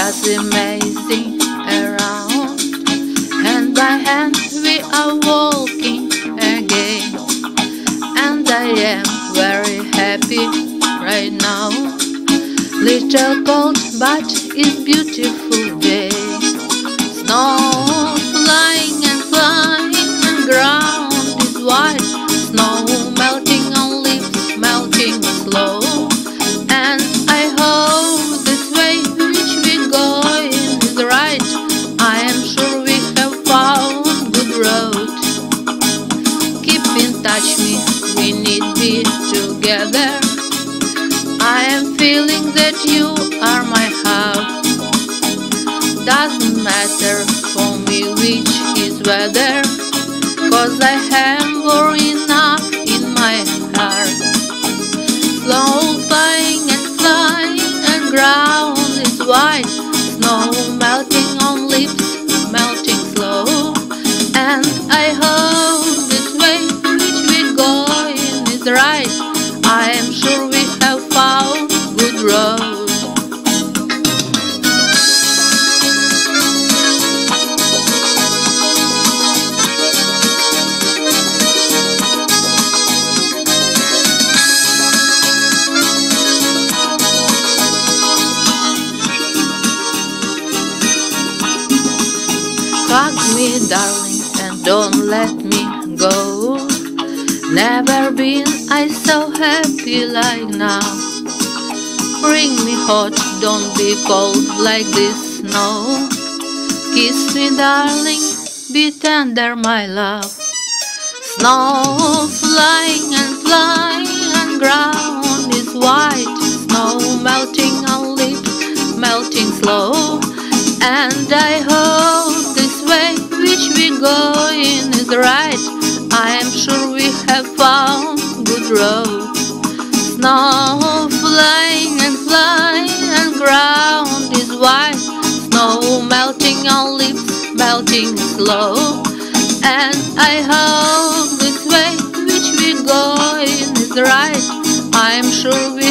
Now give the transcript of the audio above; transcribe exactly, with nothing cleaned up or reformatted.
just amazing around. Hand by hand we are walking again, and I am very happy right now. Little cold, but it's beautiful day. Snow flying and flying, and ground is white. Snow melting on leaves, melting slow. And I hope this way which we going is right. I am sure we have found good road. Keep in touch me, we need be together. I am feeling that you are my heart. Doesn't matter for me which is weather, 'cause I have more enough in my heart. Slow flying and flying, and ground is white. Snow melting on lips, melting slow. And I hope this way which we going is right. I am sure we have found good road. Hug me, darling, and don't let me go. Never been I so happy like now. Bring me hot, don't be cold like this snow. Kiss me, darling, be tender, my love. Snow flying and flying, and ground is white. Snow melting on lips, melting slow. And I hope this way which we going is right. I am sure we have found good road. Snow flying and flying, and ground is white. Snow melting on lips, melting slow. And I hope this way which we going is right. I am sure we